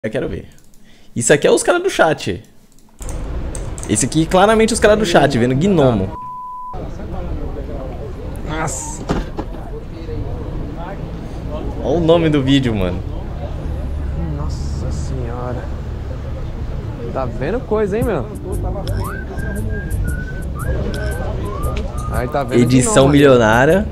Eu quero ver. Isso aqui é os caras do chat. Esse aqui, claramente, os caras do chat, vendo gnomo. Nossa. Olha o nome do vídeo, mano. Nossa senhora. Tá vendo coisa, hein, meu? Aí tá vendo Edição milionária.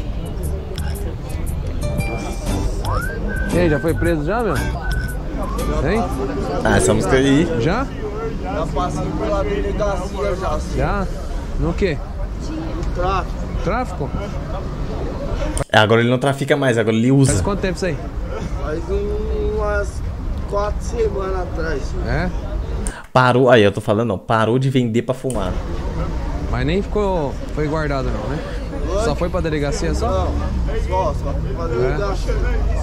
E aí, já foi preso já, meu? Hein? Ah, essa música aí. Já? Já passei pela delegacia já. Já? No quê? No tráfico. Tráfico? É, agora ele não trafica mais, agora ele usa. Faz quanto tempo isso aí? Faz umas 4 semanas atrás. É? Parou, aí eu tô falando, não, parou de vender pra fumar. Mas nem ficou, foi guardado não, né? Só foi pra delegacia só? Não, só foi pra delegacia.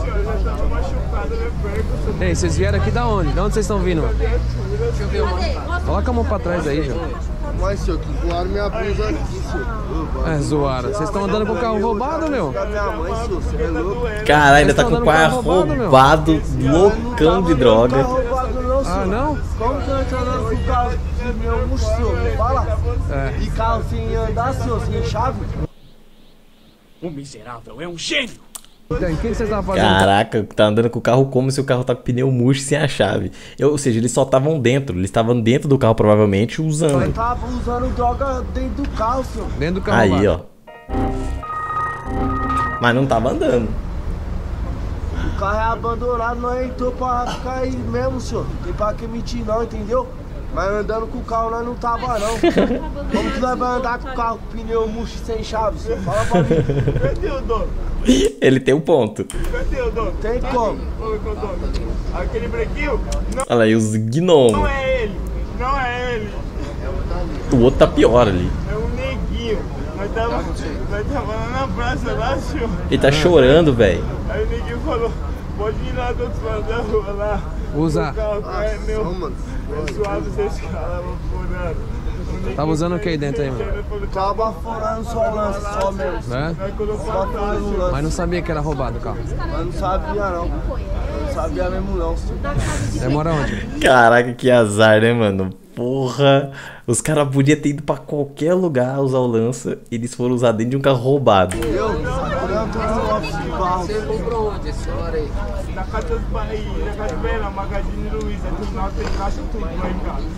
Ei, vocês vieram aqui da onde? De onde vocês estão vindo? Coloca a mão pra trás aí, João. Mas, senhor, que zoaram minha blusa aqui, senhor. É, zoaram. Vocês estão andando com o carro roubado, meu? Da minha mãe, senhor, você é louco. Caralho, ainda tá Vocês com o estão pai andando com carro roubado, roubado, loucão de droga. Não tá roubado não, senhor. Ah, não? Como que eu tô andando com o carro de meu murcho, senhor? Me fala. É. E carro sem andar, senhor, sem chave? O miserável é um gênio! Então, o que vocês estavam fazendo? Caraca, tá andando com o carro como se o carro tá com pneu murcho sem a chave. Ou seja, eles só estavam dentro. Eles estavam dentro do carro, provavelmente, Eu usando. tava usando droga dentro do carro, senhor. Dentro do carro Aí, roubado. ó. Mas não tava andando. O carro é abandonado, nós entrou pra ficar aí mesmo, senhor. Tem pra que mentir não, entendeu? Mas andando com o carro nós não tava não. Como que nós vamos andar com o carro com pneu murcho sem chave, senhor? Fala pra mim. Cadê o dono? Ele tem um ponto. Cadê o dono? Tem como? Oi, o dono. Aquele branquinho? Olha aí, os Não gnomos. é ele! Não é ele! O outro tá pior ali. É um neguinho. Nós tava lá na praça lá, senhor. Ele tá chorando, velho. Aí o neguinho falou, pode ir lá do outro lado da rua lá. Usa. O carro é meu. mano. É suave vocês caras furando. Tava usando o que aí dentro aí, mano? Tava furando só o lance, só mesmo. É? Só furando o lance. Mas não sabia que era roubado o carro. Mas não sabia não. Não sabia mesmo não, senhor. Demora onde? Caraca, que azar, né, mano? Porra. Os caras podiam ter ido pra qualquer lugar usar o lança. Eles foram usar dentro de um carro roubado. Eu tô no office de barro. Você comprou onde essa hora aí? Na casa dos pais, na casa do Bela, Magazine Luiza, tudo na tem caixa, tudo lá em casa.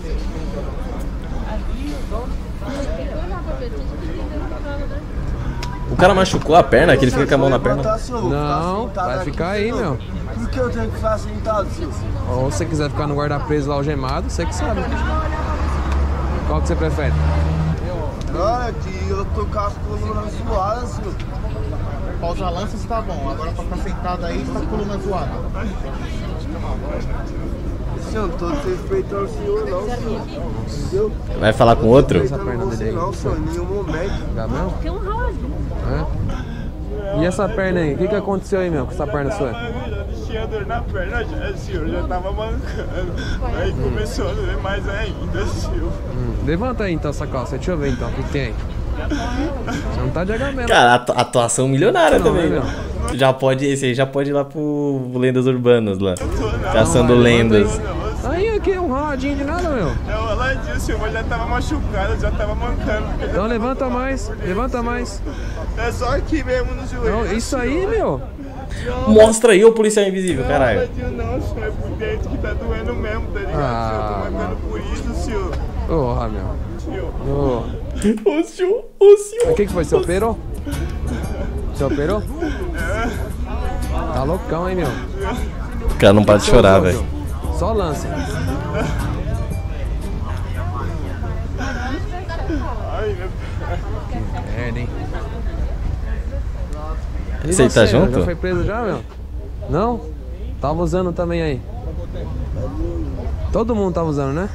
O cara machucou a perna, que ele fica com a mão na perna. Não, vai ficar aí, meu. Por que eu tenho que ficar sentado, senhor? Ou se você quiser ficar no guarda-preso lá algemado, você que sabe. Qual que você prefere? Não, é que eu tô com as colunas zoadas, senhor. Pra usar lanças tá bom, agora pra ficar sentado aí tá com a coluna zoada. Senhor, não tô desrespeitando o senhor não, senhor. Entendeu? Vai falar com outro? Essa perna dele aí. Não, senhor, em nenhum momento. Dá mesmo? É? E essa perna aí? O que aconteceu aí, meu, com essa perna sua? Tinha dor na perna já, senhor, já tava mancando. Aí começou a doer mais ainda, senhor. Levanta aí então essa calça, deixa eu ver então o que tem aí. Você não tá de H-Men. Cara, atuação milionária Não, também, né, né? Já pode, esse aí já pode ir lá pro Lendas Urbanas lá. Caçando lendas. Aí aqui, um raladinho de nada, meu. Não, ela disse, mas já tava machucado, já tava mancando. Então levanta mais, levanta mais. É só aqui mesmo no joelho. Não, isso aí, meu. Mostra aí o policial invisível, caralho. Não, senhor, é por dentro que tá doendo mesmo, tá ligado? Ah, Senhor, tô mancando por isso, senhor. Porra, meu. Senhor. Ô. Ô, senhor. O que foi? Você operou? Você operou? Tá loucão, hein, meu? O cara não para de chorar, velho. Só lança. Ai, meu Merda, hein? E Esse aí tá você, junto? Já foi preso já, meu? Não? Tava usando também aí. Todo mundo tava usando, né?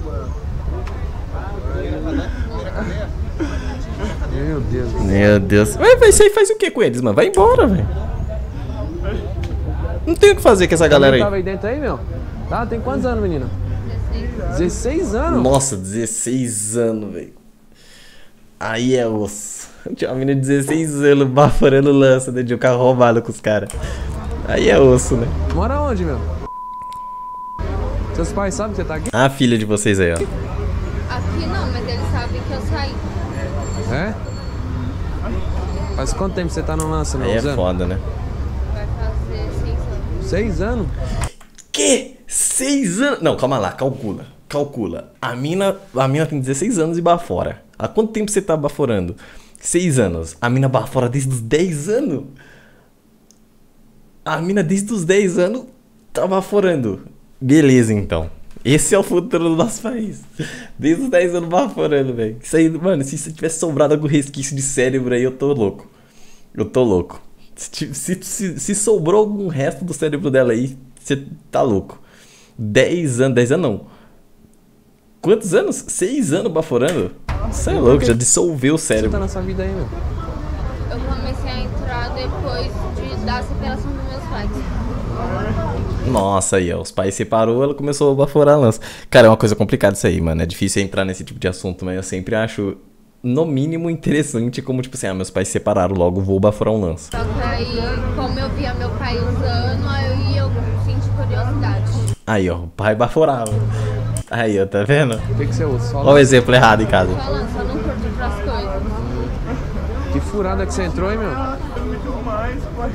Meu Deus do céu. Meu Deus. Vai, isso aí faz o que com eles, mano? Vai embora, velho. Não tem o que fazer com essa galera aí. Tava aí dentro aí, meu? Tá, tem quantos anos, menina? 16 anos? Nossa, 16 anos, velho. Aí é osso. Tinha uma menina de 16 anos baforando lança dentro de um carro roubado com os caras. Aí é osso, né? Mora onde, meu? Seus pais sabem que você tá aqui? A filha de vocês aí, ó. Aqui não, mas eles sabem que eu saí. É? Faz quanto tempo você tá no lance, meu? Aí é foda, né? Vai fazer 6 anos. 6 anos? Que? 6 anos? Não, calma lá, calcula. A mina tem 16 anos e bafora. Há quanto tempo você tá baforando? 6 anos. A mina bafora desde os 10 anos? A mina desde os 10 anos tá baforando. Beleza, então. Esse é o futuro do nosso país. Desde os 10 anos baforando, velho. Isso aí, mano, se você tivesse sobrado algum resquício de cérebro aí, eu tô louco. Se sobrou algum resto do cérebro dela aí, você tá louco. 10 anos não. Quantos anos? 6 anos baforando? Você é louco, já dissolveu o Você tá cérebro. nessa vida aí, meu? Eu comecei a entrar depois da separação dos meus pais. Nossa, aí, ó, os pais separou, ela começou a baforar a lança. Cara, é uma coisa complicada isso aí, mano. É difícil entrar nesse tipo de assunto, mas eu sempre acho, no mínimo, interessante como, tipo assim, meus pais se separaram, logo vou baforar um lance. Só que aí, como eu via meu pai usando, aí eu senti curiosidade. Aí, ó, o pai baforava. Aí, ó, tá vendo? O que você usa? Só Olha o exemplo errado em casa. Falando, só não curto outras coisas. Que furada que você entrou, hein, meu? Demais, pai.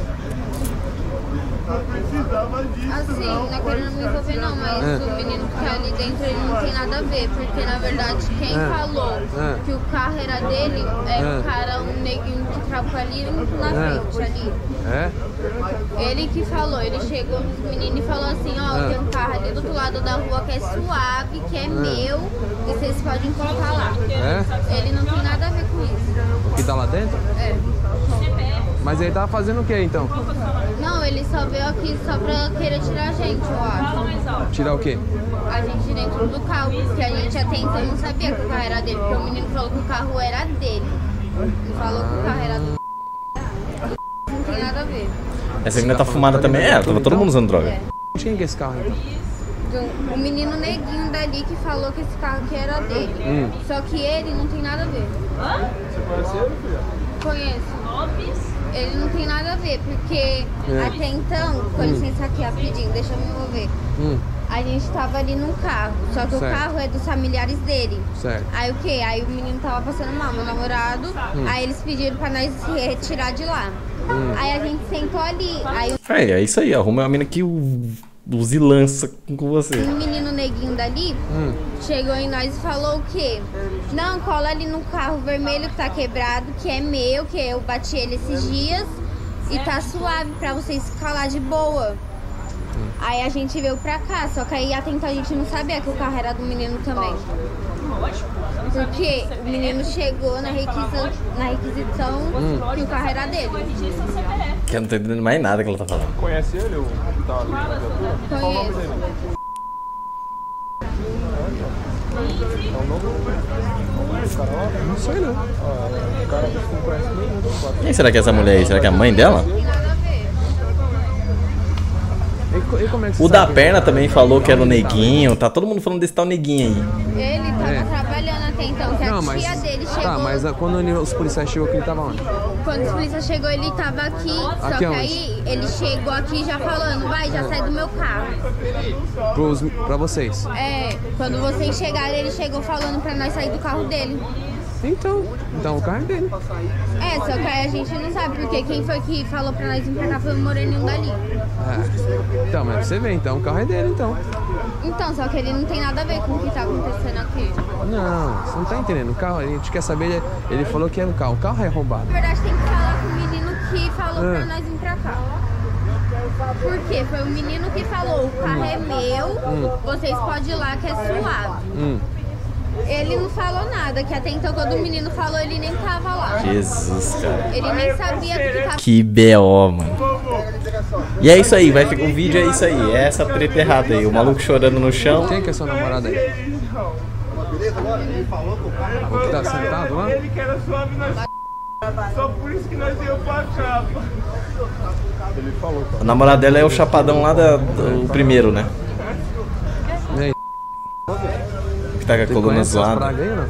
Precisava disso. Assim, não é querendo me envolver não, mas o menino que tá ali dentro, ele não tem nada a ver. Porque, na verdade, quem falou que o carro era dele é o cara, um neguinho que trabalha ali na frente, ali. É? Ele que falou, ele chegou nos meninos e falou assim, ó, tem um carro ali do outro lado da rua que é suave, que é meu, e vocês podem colocar lá. É? Ele não tem nada a ver com isso. O que tá lá dentro? É. Mas ele tava fazendo o que, então? Não, ele só veio aqui só pra querer tirar a gente, eu acho. Tirar o quê? A gente dentro do carro, porque a gente até então não sabia que o carro era dele, porque o menino falou que o carro era dele. Ele falou que o carro era do não tem nada a ver. Essa menina tá fumada também? É, tava todo mundo usando droga. É. Quem que é esse carro, então? O menino neguinho dali que falou que esse carro aqui era dele. Só que ele não tem nada a ver. Você conhece ele, filha? Conheço. Ele não tem nada a ver, porque até então, com licença aqui rapidinho, deixa eu me envolver. A gente tava ali num carro, só que o carro é dos familiares dele. Certo. Aí o quê? Aí o menino tava passando mal, meu namorado, aí eles pediram pra nós se retirar de lá. Aí a gente sentou ali, aí É isso aí, arruma uma mina que use lança com você. o menino neguinho dali chegou em nós e falou o quê? Não, cola ali no carro vermelho que tá quebrado, que é meu, que eu bati ele esses dias e tá suave pra vocês ficar lá de boa. Aí a gente veio pra cá, só que aí até então a gente não sabia que o carro era do menino também. Porque o menino chegou na requisição que o carro era dele. Que eu não tô entendendo mais nada que ela tá falando. Conhece ele, o que tá ali na viatura? Qual o nome dele? Não sei, não. O cara não conhece nenhum. Quem será que é essa mulher aí? Será que é a mãe dela? Não tem nada a ver. E como é que você O da sabe? perna também falou que era o neguinho. Tá todo mundo falando desse tal neguinho aí. Ele tava trabalhando até então, que Não, a mas... tia dele chegou. Tá, mas quando os policiais chegou aqui, ele tava onde? Quando os policiais chegou, ele tava aqui, só Aqui que aonde? aí ele chegou aqui já falando, vai, já sai do meu carro. Pra vocês. É, quando vocês chegaram, ele chegou falando pra nós sair do carro dele. Então o carro é dele. É, só que aí a gente não sabe, porque quem foi que falou pra nós vir pra cá foi o moreninho dali. Então, mas você vê, então o carro é dele, então. Então, só que ele não tem nada a ver com o que tá acontecendo aqui. Não, você não tá entendendo. O carro, a gente quer saber, ele falou que era o carro é roubado. Na verdade, tem que falar com o menino que falou pra nós vir pra cá. Por quê? Foi o menino que falou, o carro é meu, vocês podem ir lá que é suave. Ele não falou nada, que até então quando o menino falou, ele nem tava lá. Jesus, cara. Ele nem sabia do que tava. Que B.O., mano. E é isso aí, vai ficar, o vídeo é isso aí. É essa treta errada aí. O maluco chorando no chão. Quem que é sua namorada aí? O que tá sentado lá? Ele que era suave na só por isso que nós íamos pra cá. Ele falou, A namorada dela é o chapadão lá do primeiro, né? E aí, Que tá com a você coluna conhece essas zoada. pragas aí, não?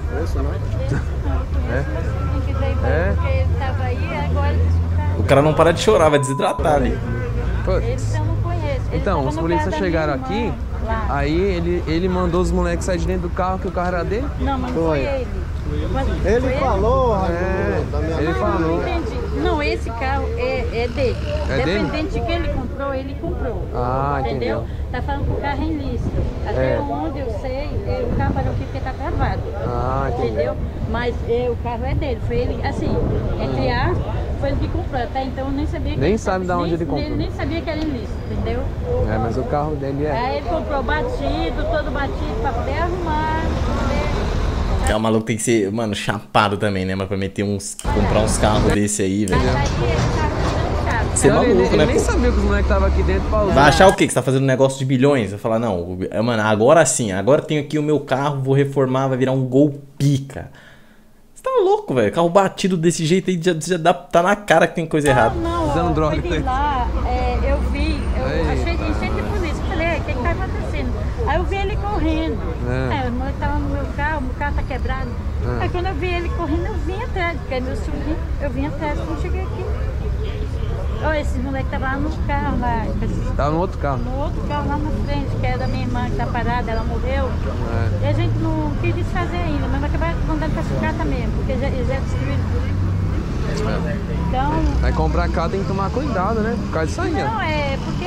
Ele tava aí, agora O cara não para de chorar, vai desidratar ali. Putz. eu não conheço. Então, os polícias chegaram aqui Lá. Aí ele mandou os moleques sair de dentro do carro, que o carro era dele? Não, mas não foi ele. Ele falou, Ele falou. Não entendi. Não, esse carro é dele. É dele? Independente de que ele comprou. Ah, entendeu? Tá falando que o carro é ilícito. Até onde eu sei, o carro parou aqui porque tá travado. Ah, entendeu? Mas o carro é dele. Foi ele, assim, entre aspas, foi ele que comprou. Até então eu nem sabia que Nem sabe de onde ele comprou. Ele nem sabia que era ilícito, entendeu? É, mas o carro dele é. Aí ele comprou batido, todo batido, pra poder arrumar, O maluco tem que ser, mano, chapado também, né? Mas pra meter comprar uns carros desse aí, velho. Você é maluco, ele né? nem sabia que os moleques estavam aqui dentro pra usar. Vai achar o quê? Que você tá fazendo um negócio de bilhões? Vai falar, não, mano, agora sim, agora tenho aqui o meu carro, vou reformar, vai virar um Gol pica. Você tá louco, velho? Carro batido desse jeito aí já tá na cara que tem coisa errada. Não, usando droga. Eu fui lá, eu vi, achei de polícia, falei, o que tá acontecendo? Aí eu vi ele correndo. O moleque tava no meu carro tá quebrado. Aí quando eu vi ele correndo, eu vim atrás, porque é meu sobrinho, eu vim atrás quando cheguei aqui. Esse moleque tava lá no carro lá. Tava no outro carro. No outro carro lá na frente, que era da minha irmã que tá parada, ela morreu. E a gente não quis desfazer ainda, mas vai acabar mandando pra sucata mesmo, porque eles já destruíram tudo. Então. Aí comprar carro tem que tomar cuidado, né? Por causa disso aí, Não, porque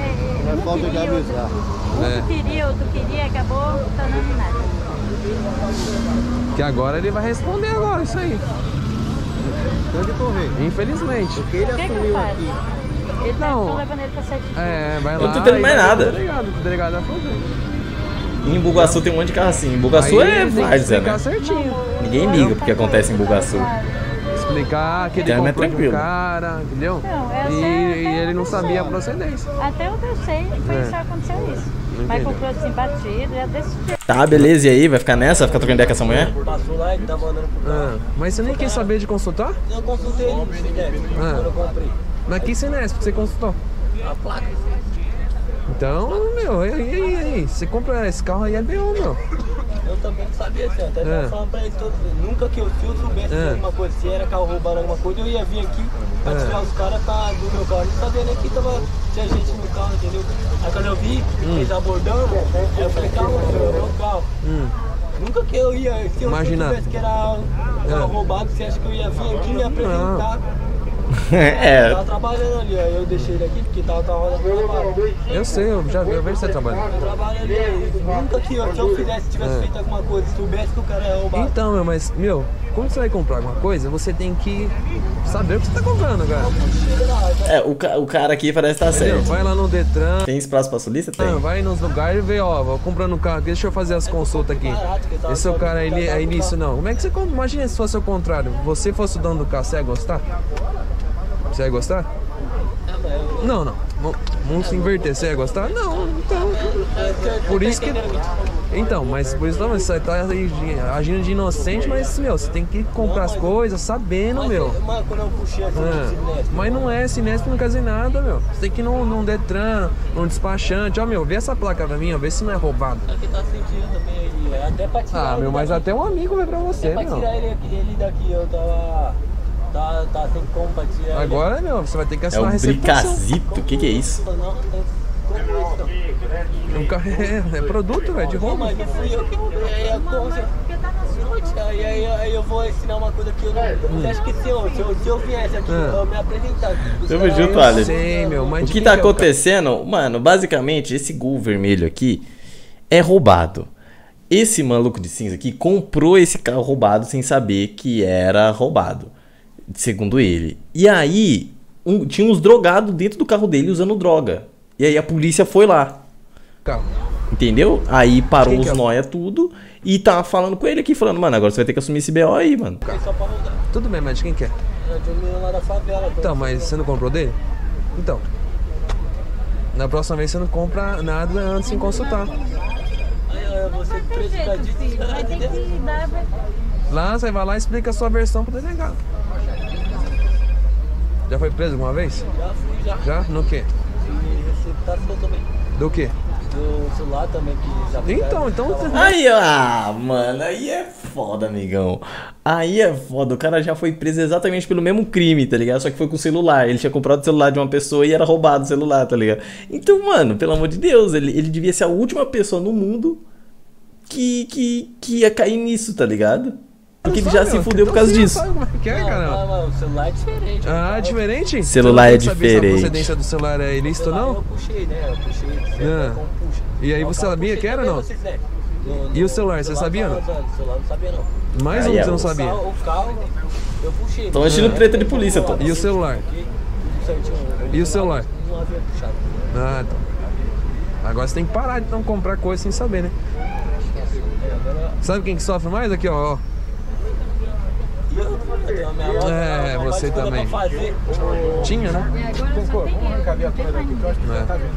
um queria, outro queria, acabou tornando nada. Que agora ele vai responder agora, isso aí. Pode correr. Infelizmente. Porque ele assumiu aqui. Ele tá levando ele pra 7 dias. Vai lá. Eu não tô entendendo mais nada. O delegado vai fazer. Em Bugaçu tem um monte de carro assim. Em Bugaçu é várzea, né? Certinho. Ninguém liga porque acontece em Bugaçu. Explicar que ele Então é comprou de um tranquilo. cara, entendeu? Não, E ele não sabia a procedência. Até onde eu sei, foi só aconteceu isso. Mas comprou assim, batido, já desse jeito. Tá, beleza, e aí? Vai ficar nessa? Vai ficar trocando ideia com essa mulher? Passou lá e tava andando pro carro. Mas você nem quis saber de consultar? Eu consultei ele no Cinesp, quando eu comprei. Mas que Cinesp que você consultou? A placa. Então, meu, e aí? Você compra esse carro aí é B.O., meu. Eu também não sabia assim, até tava falando pra eles todos. Nunca que se eu soubesse de alguma coisa, se era carro roubado alguma coisa, eu ia vir aqui pra tirar os caras do meu carro. Eu não sabia nem que tinha gente no carro, entendeu? Aí quando eu vi, eles abordando, aí eu falei, calma, senhor, é o carro. Nunca que eu ia, se eu soubesse que era roubado, você acha que eu ia vir aqui me apresentar? Eu tava trabalhando ali, aí eu deixei ele aqui porque tava roda do trabalho. Eu sei, eu vejo você trabalhando. Eu trabalho ali, nunca que se eu tivesse feito alguma coisa, soubesse que o cara é roubado. Então, meu, mas, meu, quando você vai comprar alguma coisa, você tem que saber o que você tá comprando, cara. O cara aqui parece estar certo. Vai lá no Detran. Tem espaço pra solista? Tem. Vai nos lugares e vê, ó, vou comprando um carro aqui, deixa eu fazer as consultas aqui. Esse seu cara, ele é ilícito, não. Como é que você compra? Imagina se fosse o contrário. Você fosse o dono do carro, você ia gostar? Você ia gostar? Não. Vamos se inverter. Você ia gostar? Não, então. Por isso que. Então, mas por isso não, você tá agindo de inocente, mas, meu, você tem que comprar as coisas sabendo, meu. Mas quando eu puxei aqui no Cinesp. Mas não é, Cinesp não quer dizer nada, meu. Você tem que ir num Detran, num despachante. Ó, meu, vê essa placa pra mim, ó, vê se não é roubado. Aqui tá sentindo também aí, até pra tirar ele meu, mas daqui. até um amigo vai pra você, Até pra meu. tirar ele daqui, eu tava... Tá sem como pra tirar Agora, meu, você vai ter que É assinar o a receptação. Bricazito, o que é isso? Não, Um carro é produto, velho, de roubo. mas não fui eu que comprei, aí eu vou ensinar uma coisa que eu não... Você acha que se eu viesse aqui, eu me apresentar aqui... Tamo junto, Alex. Sei, meu, mas O de que quem tá é o carro? acontecendo, mano, basicamente, esse Gol vermelho aqui é roubado. Esse maluco de cinza aqui comprou esse carro roubado sem saber que era roubado, segundo ele. E aí, tinha uns drogados dentro do carro dele usando droga. E aí a polícia foi lá. Carro. Entendeu? Aí parou Quem que os é? noia tudo e tá falando com ele aqui, falando, mano, agora você vai ter que assumir esse BO aí, mano. Só pra rodar. Tudo bem, mas de quem que é? De um menino lá da favela. Então, mas você não comprou dele? Então. Na próxima vez você não compra nada antes de consultar. Aí você Tem preso jeito, pra disso, filho, vai ter que dar... Lá, você vai lá e explica a sua versão pro delegado. Já foi preso alguma vez? Já fui, já. Já? No quê? E receptação também. Do quê? do celular também que já Então. Aí, mano, aí é foda, amigão. Aí é foda. O cara já foi preso exatamente pelo mesmo crime, tá ligado? Só que foi com o celular. Ele tinha comprado o celular de uma pessoa e era roubado o celular, tá ligado? Então, mano, pelo amor de Deus, ele devia ser a última pessoa no mundo que ia cair nisso, tá ligado? Porque ele já se fudeu por causa disso. Como é que é, cara? Não, o celular é diferente. Ah, diferente? Celular é diferente. Você não sabe se a procedência do celular é ilícito ou não? Eu puxei, né? Eu puxei. Como puxa. E aí você sabia que era ou não? E o celular, você sabia não? O celular não sabia não. Mais um que você não sabia? O carro, eu puxei. Estão assistindo treta de polícia, pô. E o celular? E o celular? Não havia puxado. Ah, tá. Agora você tem que parar de não comprar coisa sem saber, né? Sabe quem que sofre mais? Aqui, ó. É, você também. Tinha, né? Vamos arrancar a viatura daqui, que eu acho que já tá vindo.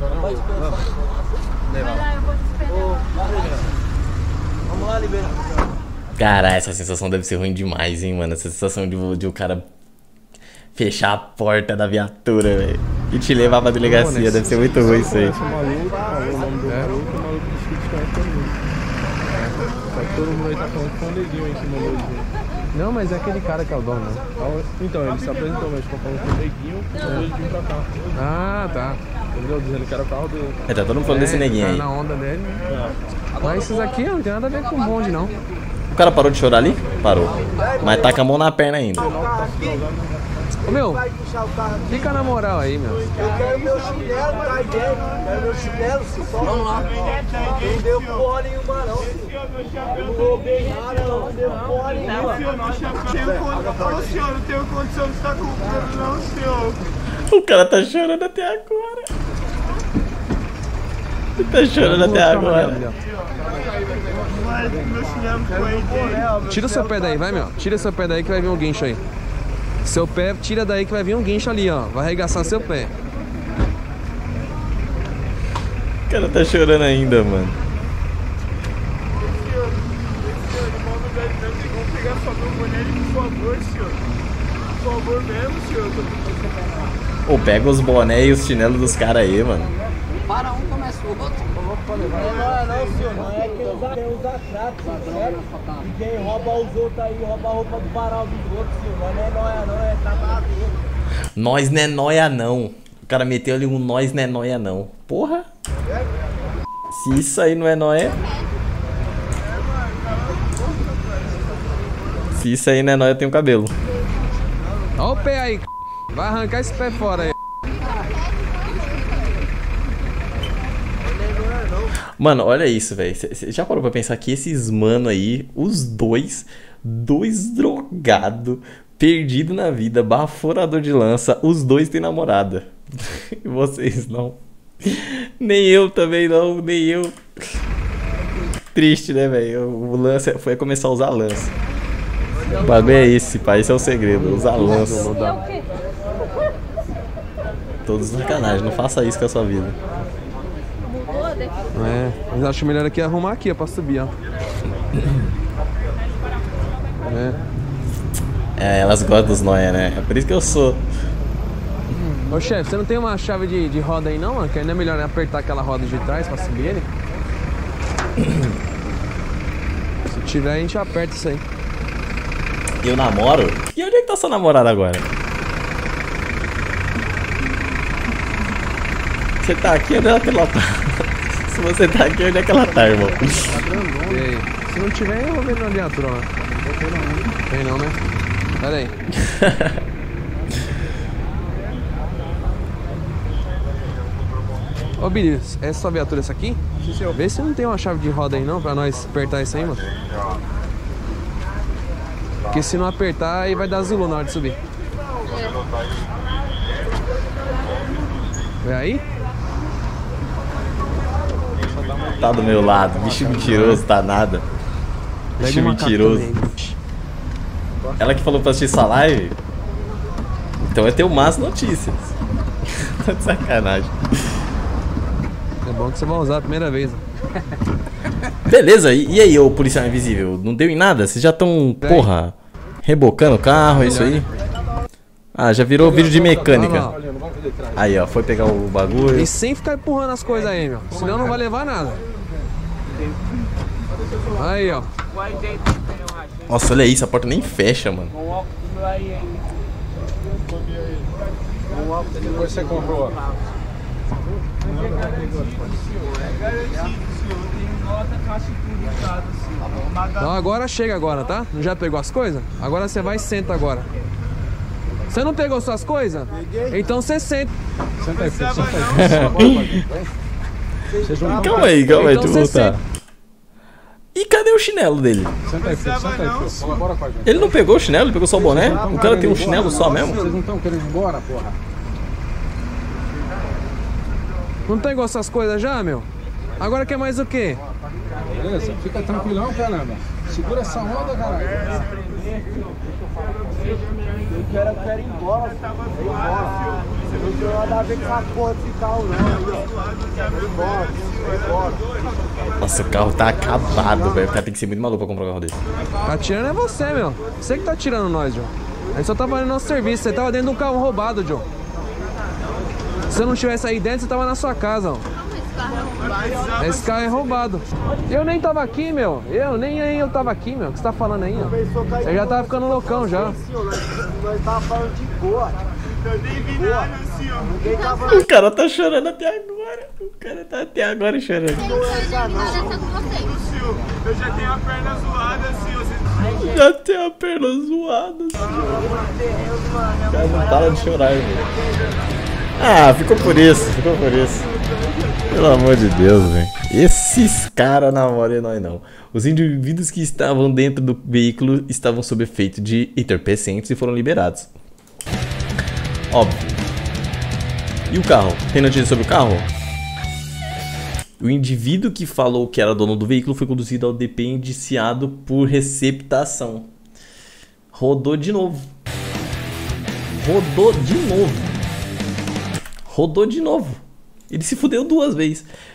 Vamos lá, liberar. Cara, essa sensação deve ser ruim demais, hein, mano. Essa sensação de o cara fechar a porta da viatura, velho, e te levar pra delegacia. Deve ser muito ruim isso aí. Esse maluco, falou o nome do maluco, o maluco disse que desconhece comigo. Só que todo mundo aí tá falando que foi um neguinho aí que mandou ele. Não, mas é aquele cara que é o dono, né? Então, ele se apresentou, mas ficou falando que foi um neguinho, mandou ele vir pra cá. Ah, tá. Entendeu? Dizendo que era o carro dele. Tá todo mundo falando desse neguinho aí. Tá na onda dele, né? Mas esses aqui não tem nada a ver com bonde, não. O cara parou de chorar ali? Parou. Mas tá com a mão na perna ainda. Ô, meu, fica na moral aí, meu. Eu quero meu chinelo, cai dentro. Quero meu chinelo, se só. Vamos lá. Não deu porra nenhuma, não. Eu não roubei nada, não deu porra nenhuma. Senhor, não tenho condição de estar comprando, não, senhor. O cara tá chorando até agora. Ele tá chorando até agora. Meu chinelo foi. Tira o seu pé daí, vai, meu. Tira o seu pé daí que vai vir um guincho aí. Seu pé, tira daí que vai vir um guincho ali, ó. Vai arregaçar seu pé. O cara tá chorando ainda, mano. Vamos pegar só meu boné, por favor, senhor. Por favor mesmo, senhor. Ô, pega os boné e os chinelos dos caras aí, mano. Para um, começa o outro. Não, senhor, não é quem usa crack, certo? E quem rouba os outros aí, rouba a roupa do varal dos outros, senhor. Não é nóia, não, é trabalhador. Nós não é nóia, não. O cara meteu ali um nós não é nóia, não. Porra. Se isso aí não é nóia... Se isso aí não é nóia, eu tenho cabelo. Ó o pé aí, vai arrancar esse pé fora aí. Mano, olha isso, velho. Você já parou pra pensar que esses mano aí, os dois drogados, perdido na vida, baforador de lança, os dois têm namorada. E vocês não. Nem eu também não, nem eu. Triste, né, velho? O lance foi começar a usar lança. O bagulho é esse, pai. Esse é o segredo. Usar lança. Todos sacanagem. Não faça isso com a sua vida. É, mas acho melhor aqui arrumar aqui, ó, pra subir, ó. É, elas gostam dos nóia, né? É por isso que eu sou. Ô chefe, você não tem uma chave de roda aí não, mano? Que ainda é melhor apertar aquela roda de trás pra subir ele? Se tiver, a gente aperta isso aí. Eu namoro? E onde é que tá sua namorada agora? Você tá aqui, onde é que ela tá? Se você tá aqui, onde é que ela tá, irmão? E aí? Se não tiver, eu vou ver na viatura lá. Tem não, né? Pera aí. Ô Billy, é sua viatura essa aqui? Vê se não tem uma chave de roda aí não, pra nós apertar isso aí, mano. Porque se não apertar, aí vai dar zulu na hora de subir. Vê aí? Tá do meu lado, bicho mentiroso, tá nada. Bicho mentiroso. Ela que falou pra assistir essa live? Então é ter o Más Notícias. Tá de sacanagem. É bom que você vai usar a primeira vez. Beleza, e aí, ô policial invisível? Não deu em nada? Vocês já estão, porra, rebocando o carro, é isso aí? Ah, já virou vídeo de mecânica. Aí, ó, foi pegar o bagulho. E sem ficar empurrando as coisas aí, meu. Senão não vai levar nada. Aí, ó. Nossa, olha isso, a porta nem fecha, mano. Depois você comprou. Então agora chega agora, tá? Não já pegou as coisas? Agora você vai e senta agora. Você não pegou suas coisas? Então você senta. Senta aí, filho, senta aí. Calma aí, Então deixa eu você voltar. E cadê o chinelo dele? Senta aí, filho, colabora com a gente. Ele não pegou o chinelo, ele pegou só o boné? O cara tem um chinelo só mesmo? Vocês não estão querendo ir embora, porra? Não pegou essas coisas já, meu? Agora quer mais o quê? Beleza, fica tranquilão, caramba. Segura essa onda, caralho. Eu quero ir embora. Eu não tenho nada a ver com essa porra desse carro, não. Vou embora. Nossa, o carro tá acabado, velho. O cara tem que ser muito maluco pra comprar um carro desse. Tá tirando é você, meu. Você que tá tirando nós, John. A gente só tá fazendo nosso serviço. Você tava dentro de um carro roubado, John. Se você não tivesse aí dentro, você tava na sua casa, ó. Esse carro é roubado. Eu nem tava aqui, meu. Eu tava aqui, meu. O que você tá falando aí, ó? Eu já tava ficando loucão, já. Nós tava falando de boa. Eu nem vi nada, senhor. O cara tá chorando até agora. O cara tá até agora chorando. Senhor, eu já tenho a perna zoada, senhor. Já tem a perna zoada. O cara não para de chorar, velho. Ah, ficou por isso. Pelo amor de Deus, velho. Esses caras namoram nós não. Os indivíduos que estavam dentro do veículo estavam sob efeito de entorpecentes e foram liberados. Óbvio. E o carro? Tem notícia sobre o carro? O indivíduo que falou que era dono do veículo foi conduzido ao DP indiciado por receptação. Rodou de novo. Ele se fudeu 2 vezes.